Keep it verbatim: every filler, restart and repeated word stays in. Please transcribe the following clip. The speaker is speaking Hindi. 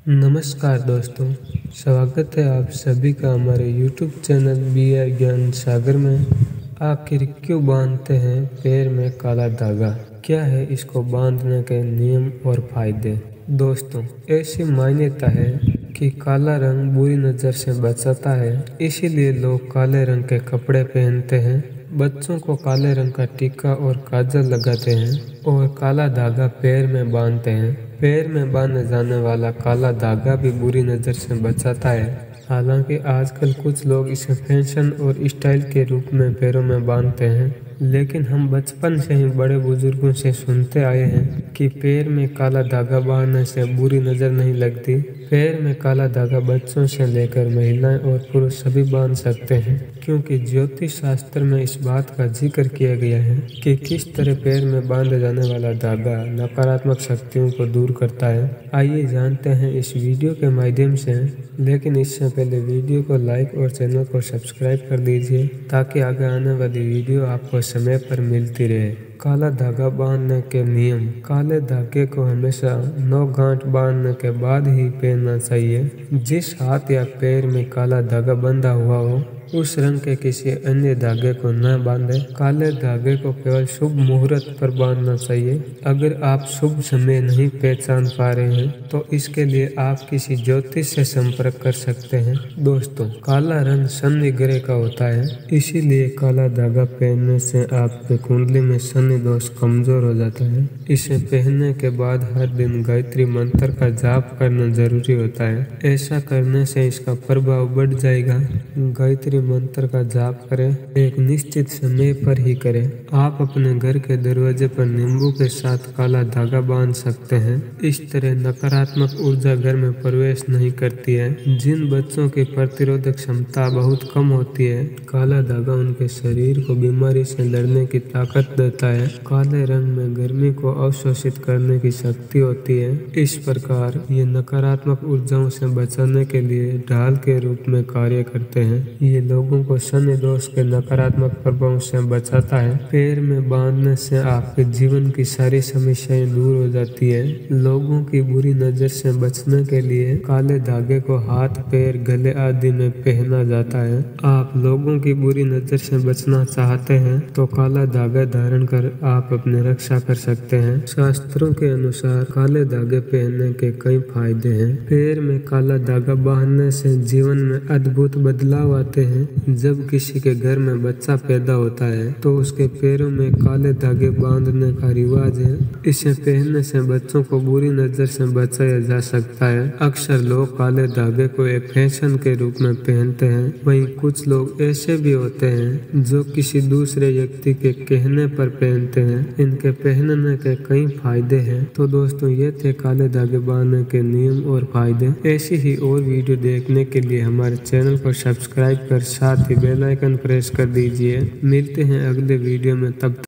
नमस्कार दोस्तों, स्वागत है आप सभी का हमारे यूट्यूब चैनल बी आर ज्ञान सागर में। आखिर क्यों बांधते हैं पैर में काला धागा? क्या है इसको बांधने के नियम और फायदे? दोस्तों, ऐसी मान्यता है कि काला रंग बुरी नज़र से बचाता है, इसीलिए लोग काले रंग के कपड़े पहनते हैं। बच्चों को काले रंग का टीका और काजल लगाते हैं और काला धागा पैर में बांधते हैं। पैर में बांधे जाने वाला काला धागा भी बुरी नज़र से बचाता है। हालांकि आजकल कुछ लोग इसे फैशन और स्टाइल के रूप में पैरों में बांधते हैं, लेकिन हम बचपन से ही बड़े बुजुर्गों से सुनते आए हैं कि पैर में काला धागा बांधने से बुरी नज़र नहीं लगती। पैर में काला धागा बच्चों से लेकर महिलाएं और पुरुष सभी बांध सकते हैं, क्योंकि ज्योतिष शास्त्र में इस बात का जिक्र किया गया है कि किस तरह पैर में बांधे जाने वाला धागा नकारात्मक शक्तियों को दूर करता है। आइए जानते हैं इस वीडियो के माध्यम से, लेकिन इससे पहले वीडियो को लाइक और चैनल को सब्सक्राइब कर दीजिए ताकि आगे आने वाली वीडियो आपको समय पर मिलती रहे। काला धागा बांधने के नियम। काले धागे को हमेशा नौ गांठ बांधने के बाद ही पहनना चाहिए। जिस हाथ या पैर में काला धागा बंधा हुआ हो उस रंग के किसी अन्य धागे को न बांधें। काले धागे को केवल शुभ मुहूर्त पर बांधना चाहिए। अगर आप शुभ समय नहीं पहचान पा रहे हैं तो इसके लिए आप किसी ज्योतिष से संपर्क कर सकते हैं। दोस्तों, काला रंग शनि ग्रह का होता है, इसीलिए काला धागा पहनने से आपके कुंडली में शनि दोष कमजोर हो जाता है। इसे पहनने के बाद हर दिन गायत्री मंत्र का जाप करना जरूरी होता है। ऐसा करने से इसका प्रभाव बढ़ जाएगा। गायत्री मंत्र का जाप करें, एक निश्चित समय पर ही करें। आप अपने घर के दरवाजे पर नींबू के साथ काला धागा बांध सकते हैं। इस तरह नकारात्मक ऊर्जा घर में प्रवेश नहीं करती है। जिन बच्चों की प्रतिरोधक क्षमता बहुत कम होती है, काला धागा उनके शरीर को बीमारी से लड़ने की ताकत देता है। काले रंग में गर्मी को अवशोषित करने की शक्ति होती है। इस प्रकार ये नकारात्मक ऊर्जाओं से बचाने के लिए ढाल के रूप में कार्य करते हैं। ये लोगों को शनि दोष के नकारात्मक प्रभाव से बचाता है। पैर में बांधने से आपके जीवन की सारी समस्याएं दूर हो जाती है। लोगों की बुरी नजर से बचने के लिए काले धागे को हाथ, पैर, गले आदि में पहना जाता है। आप लोगों की बुरी नजर से बचना चाहते हैं तो काला धागा धारण कर आप अपनी रक्षा कर सकते हैं। शास्त्रों के अनुसार काले धागे पहनने के कई फायदे हैं। पैर में काला धागा बांधने से जीवन में अद्भुत बदलाव आते हैं। जब किसी के घर में बच्चा पैदा होता है तो उसके पैरों में काले धागे बांधने का रिवाज है। इसे पहनने से बच्चों को बुरी नजर से बचाया जा सकता है। अक्सर लोग काले धागे को एक फैशन के रूप में पहनते हैं। वहीं कुछ लोग ऐसे भी होते हैं जो किसी दूसरे व्यक्ति के कहने पर पहनते हैं। इनके पहनने के कई फायदे हैं। तो दोस्तों, ये थे काले धागे बांधने के नियम और फायदे। ऐसी ही और वीडियो देखने के लिए हमारे चैनल को सब्सक्राइब कर साथ ही बेल आइकन प्रेस कर दीजिए। मिलते हैं अगले वीडियो में, तब